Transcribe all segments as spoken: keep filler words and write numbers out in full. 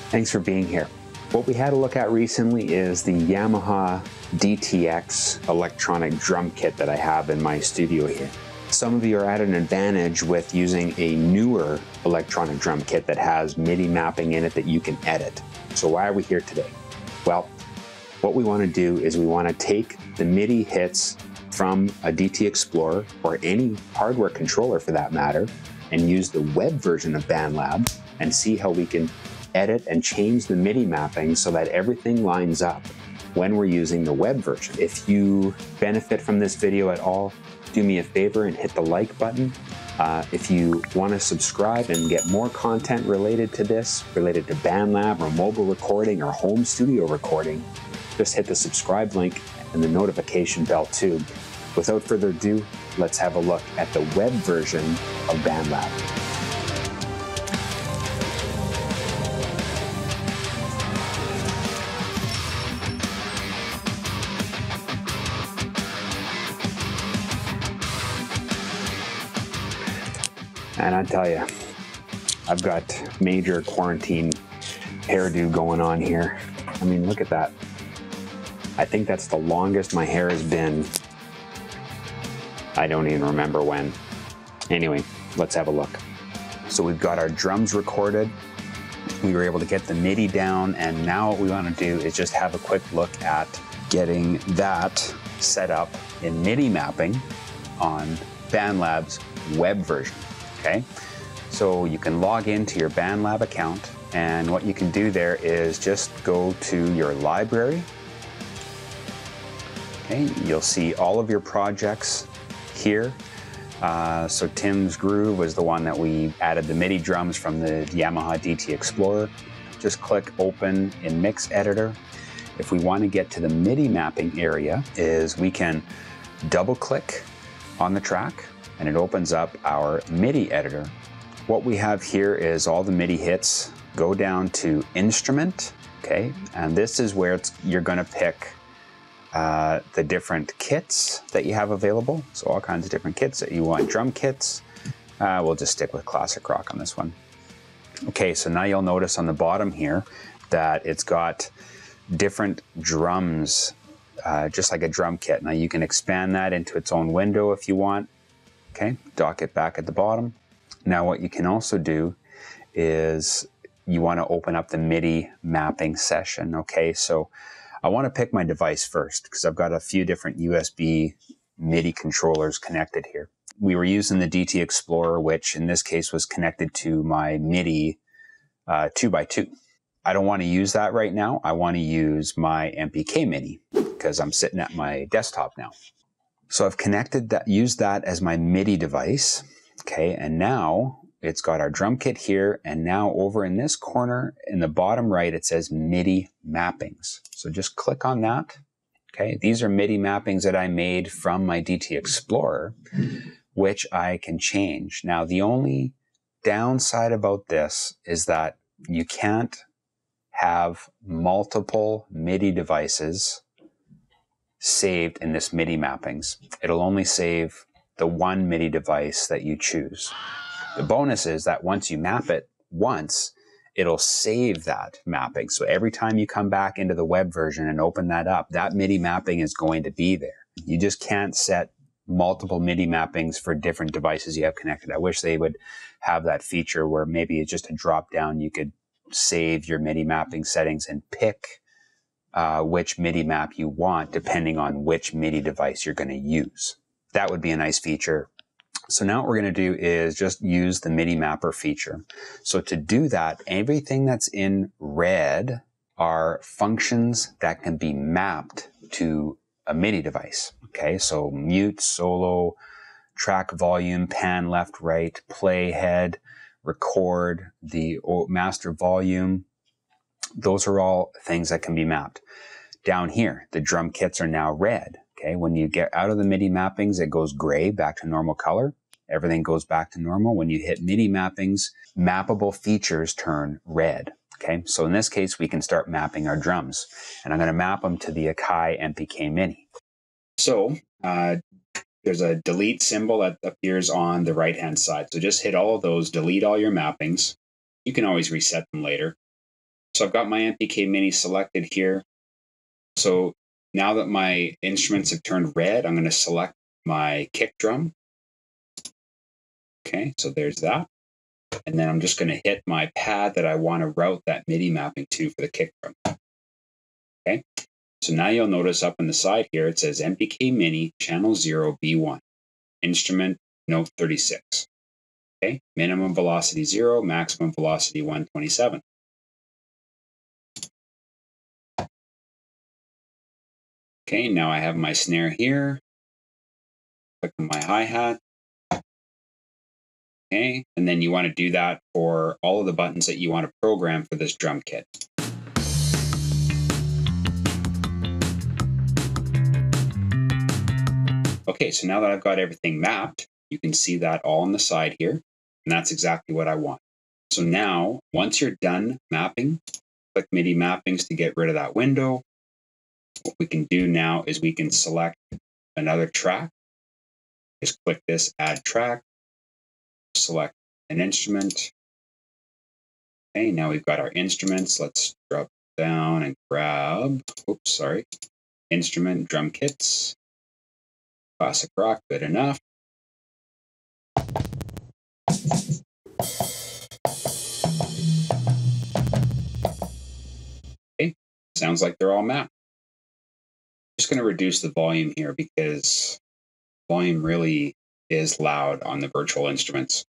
Thanks for being here. What we had a look at recently is the Yamaha D T X electronic drum kit that I have in my studio here. Some of you are at an advantage with using a newer electronic drum kit that has MIDI mapping in it that you can edit. So why are we here today? Well, what we want to do is we want to take the MIDI hits from a D T Explorer or any hardware controller for that matter and use the web version of Bandlab and see how we can edit and change the MIDI mapping so that everything lines up when we're using the web version. If you benefit from this video at all, do me a favor and hit the like button. Uh, if you want to subscribe and get more content related to this, related to Bandlab or mobile recording or home studio recording, just hit the subscribe link and the notification bell too. Without further ado, let's have a look at the web version of Bandlab. And I tell you, I've got major quarantine hairdo going on here. I mean, look at that. I think that's the longest my hair has been. I don't even remember when. Anyway, let's have a look. So we've got our drums recorded. We were able to get the MIDI down, and now what we want to do is just have a quick look at getting that set up in MIDI mapping on Bandlab's web version. Okay, so you can log into your Bandlab account, and what you can do there is just go to your library. Okay, you'll see all of your projects here. Uh, so Tim's Groove was the one that we added the MIDI drums from the Yamaha D T Explorer. Just click open in Mix Editor. If we want to get to the MIDI mapping area, is we can double click on the track and it opens up our MIDI editor. What we have here is all the MIDI hits. Go down to Instrument, okay? And this is where it's, you're gonna pick uh, the different kits that you have available. So all kinds of different kits that you want. Drum kits, uh, we'll just stick with classic rock on this one. Okay, so now you'll notice on the bottom here that it's got different drums, uh, just like a drum kit. Now you can expand that into its own window if you want. Okay, dock it back at the bottom. Now what you can also do is you want to open up the MIDI mapping session. Okay, so I want to pick my device first because I've got a few different U S B MIDI controllers connected here. We were using the D T Explorer, which in this case was connected to my MIDI uh, two by two. I don't want to use that right now. I want to use my M P K Mini because I'm sitting at my desktop now. So I've connected that, used that as my MIDI device, okay, and now it's got our drum kit here, and now over in this corner, in the bottom right, it says MIDI Mappings. So just click on that, okay. These are MIDI mappings that I made from my D T Explorer, which I can change. Now, the only downside about this is that you can't have multiple MIDI devices saved in this MIDI mappings. It'll only save the one MIDI device that you choose. The bonus is that once you map it once, it'll save that mapping. So every time you come back into the web version and open that up, that MIDI mapping is going to be there. You just can't set multiple MIDI mappings for different devices you have connected. I wish they would have that feature where maybe it's just a drop down. You could save your MIDI mapping settings and pick Uh, which MIDI map you want depending on which MIDI device you're going to use. That would be a nice feature. So now what we're going to do is just use the MIDI mapper feature. So to do that, everything that's in red are functions that can be mapped to a MIDI device. Okay, so mute, solo, track volume, pan left, right, play head, record, the master volume. Those are all things that can be mapped. Down here, the drum kits are now red. Okay, when you get out of the MIDI mappings, it goes gray back to normal color. Everything goes back to normal. When you hit MIDI mappings, mappable features turn red. Okay, so in this case, we can start mapping our drums. And I'm going to map them to the Akai M P K Mini. So uh, there's a delete symbol that appears on the right-hand side. So just hit all of those, delete all your mappings. You can always reset them later. So I've got my M P K Mini selected here. So now that my instruments have turned red, I'm going to select my kick drum. Okay, so there's that. And then I'm just going to hit my pad that I want to route that MIDI mapping to for the kick drum. Okay, so now you'll notice up on the side here, it says M P K Mini channel zero B one, instrument note thirty-six. Okay, minimum velocity zero, maximum velocity one twenty-seven. Okay, now I have my snare here. Click on my hi-hat. Okay, and then you want to do that for all of the buttons that you want to program for this drum kit. Okay, so now that I've got everything mapped, you can see that all on the side here, and that's exactly what I want. So now, once you're done mapping, click MIDI Mappings to get rid of that window. What we can do now is we can select another track. Just click this Add Track, select an instrument. Okay, now we've got our instruments. Let's drop down and grab, oops, sorry, instrument drum kits. Classic rock, good enough. Okay, sounds like they're all mapped. Just going to reduce the volume here because volume really is loud on the virtual instruments.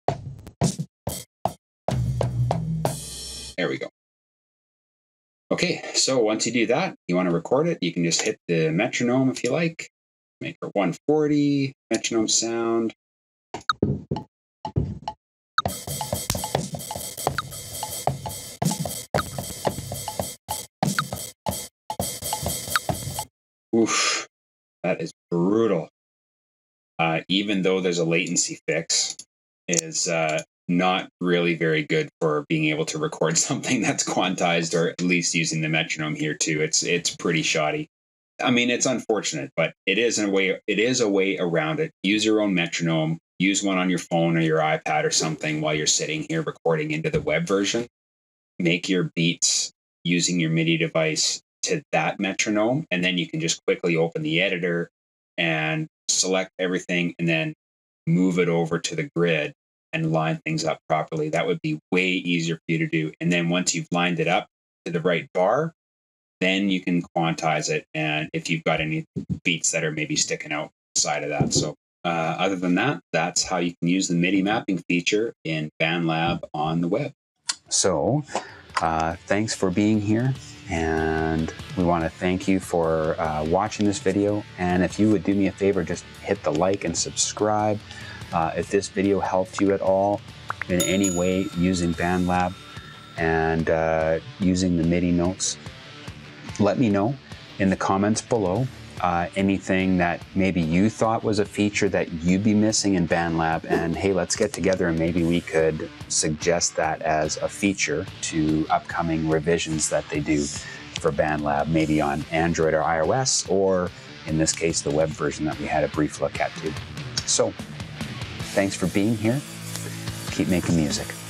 There we go. Okay, so once you do that, you want to record it, you can just hit the metronome if you like. Make it one forty, metronome sound. Oof, that is brutal. Uh, even though there's a latency fix, is uh, not really very good for being able to record something that's quantized, or at least using the metronome here too. It's it's pretty shoddy. I mean, it's unfortunate, but it is a way. It is a way around it. Use your own metronome. Use one on your phone or your iPad or something while you're sitting here recording into the web version. Make your beats using your MIDI device to that metronome, and then you can just quickly open the editor and select everything and then move it over to the grid and line things up properly. That would be way easier for you to do. And then once you've lined it up to the right bar, then you can quantize it, and if you've got any beats that are maybe sticking outside of that. So uh, other than that, that's how you can use the MIDI mapping feature in Bandlab on the web. So uh, thanks for being here, and we want to thank you for uh, watching this video. And if you would do me a favor, just hit the like and subscribe. Uh, if this video helped you at all in any way using Bandlab and uh, using the MIDI notes, let me know in the comments below uh, anything that maybe you thought was a feature that you'd be missing in Bandlab, and hey, let's get together and maybe we could suggest that as a feature to upcoming revisions that they do for Bandlab, maybe on Android or iOS, or in this case, the web version that we had a brief look at too. So, thanks for being here. Keep making music.